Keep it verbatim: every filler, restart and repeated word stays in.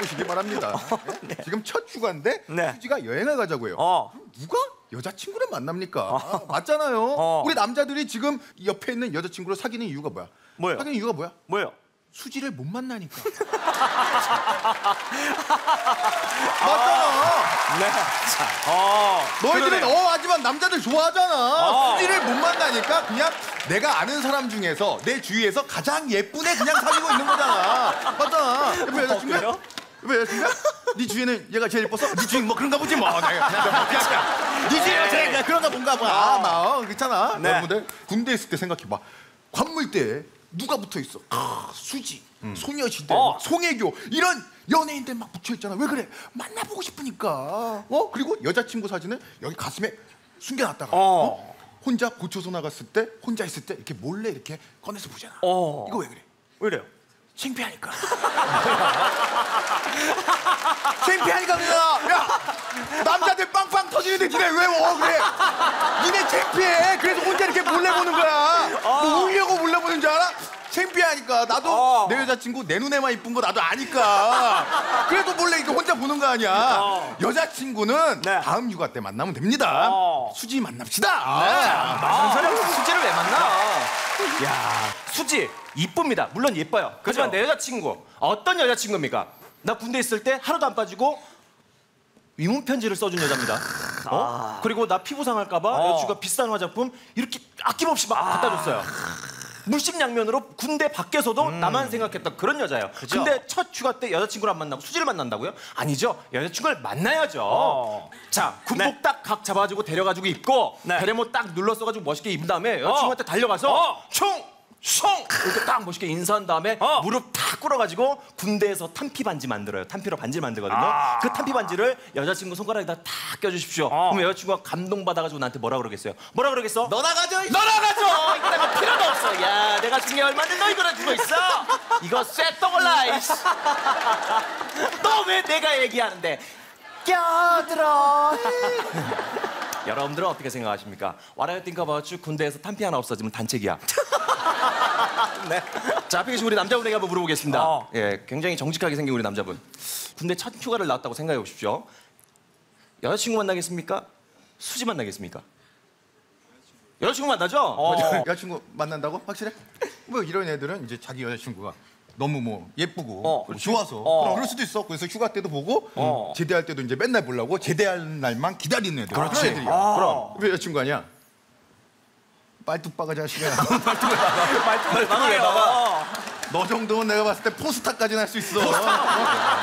보시기 바랍니다. 네? 지금 첫 휴가인데 네. 수지가 여행을 가자고요. 어. 누가 여자친구를 만납니까? 아, 맞잖아요. 어. 우리 남자들이 지금 옆에 있는 여자친구를 사귀는 이유가 뭐야? 뭐예요? 사귀는 이유가 뭐야? 뭐예요? 수지를 못 만나니까. 맞잖아. 네. 자, 어. 너희들은 그러네. 어 하지만 남자들 좋아하잖아. 어. 수지를 못 만나니까 그냥 내가 아는 사람 중에서 내 주위에서 가장 예쁜 애 그냥 사귀고 있는 거잖아. 맞잖아. 예쁜 여자친구야? 그래요? 예쁜 여자친구야? 네 주위에는 얘가 제일 예뻤어? 네 주위 뭐 그런가 보지 뭐. 내가 그냥 네 주위가 제일 그냥 그런가 본가 봐. 아, 막 어, 그렇잖아. 네. 여러분들 군대 있을 때 생각해봐. 관물대에 누가 붙어 있어? 아, 수지, 음. 소녀시대, 어. 송혜교 이런 연예인들 막 붙여 있잖아. 왜 그래? 만나보고 싶으니까. 어? 그리고 여자친구 사진을 여기 가슴에 숨겨놨다가 어. 어? 혼자 고초소 나갔을 때 혼자 있을 때 이렇게 몰래 이렇게 꺼내서 보잖아. 어. 이거 왜 그래? 왜 이래요? 창피하니까. 창피하니까 그냥. 야, 남자들 빵빵 터지는데 니네 왜 워? 그래? 니네 창피해. 그래서 혼자 이렇게 몰래 보는 거야. 어. 뭐 울려고 몰래 보는 줄 알아? 창피하니까. 나도 어. 내 여자친구 내 눈에만 이쁜 거 나도 아니까. 그래도 몰래 이렇게 혼자 보는 거 아니야. 어. 여자친구는 네. 다음 휴가 때 만나면 됩니다. 어. 수지 만납시다. 아, 소리 수지를 왜 만나? 야, 수지 이쁩니다. 물론 예뻐요. 하지만 내 여자친구 어떤 여자친구입니까? 나 군대 있을 때 하루도 안 빠지고 위문 편지를 써준 여자입니다. 어? 그리고 나 피부 상할까봐 어. 여자친구가 비싼 화장품 이렇게 아낌없이 막 갖다 줬어요. 물심양면으로 군대 밖에서도 나만 생각했던 그런 여자예요. 그죠? 근데 첫 휴가 때 여자친구를 안 만나고 수지를 만난다고요? 아니죠. 여자친구를 만나야죠. 어. 자, 군복 딱 각 잡아주고 데려가지고 입고 네. 베레모 딱 눌러써가지고 멋있게 입은 다음에 여자친구한테 달려가서 어. 총! 총! 이렇게 딱 멋있게 인사한 다음에 어. 무릎 탁 꿇어가지고 군대에서 탄피 반지 만들어요. 탄피로 반지 만들거든요. 아. 그 탄피 반지를 여자친구 손가락에다 탁 껴주십시오. 어. 그럼 여자친구가 감동받아가지고 나한테 뭐라 그러겠어요? 뭐라 그러겠어? 너 나가죠. 너 나가줘! 이거 내가 필요도 없어. 야, 내가 준 게 얼마인데 너 이거나 주고 있어? 이거 쇠떡을라. 너 왜 내가 얘기하는데 껴들어. 여러분들은 어떻게 생각하십니까? What do you think about you? 군대에서 탄피 하나 없어지면 단책이야. 네. 자, 앞에 계신 우리 남자분에게 한번 물어보겠습니다. 어. 예, 굉장히 정직하게 생긴 우리 남자분. 군대 첫 휴가를 나왔다고 생각해 보십시오. 여자친구 만나겠습니까? 수지 만나겠습니까? 여자친구 만나죠? 어. 여자친구 만난다고? 확실해? 뭐 이런 애들은 이제 자기 여자친구가 너무 뭐 예쁘고 어, 그리고 좋아서 어. 그럼 그럴 수도 있어. 그래서 휴가 때도 보고 어. 제대할 때도 이제 맨날 보려고 제대할 날만 기다리는 애들. 그렇지. 그런 애들이야. 아. 그럼 왜 여자친구 아니야? 빨뚝바가 자식아. 말투를 왜 막아요? 너 정도면 내가 봤을 때 포스타까지는 할 수 있어.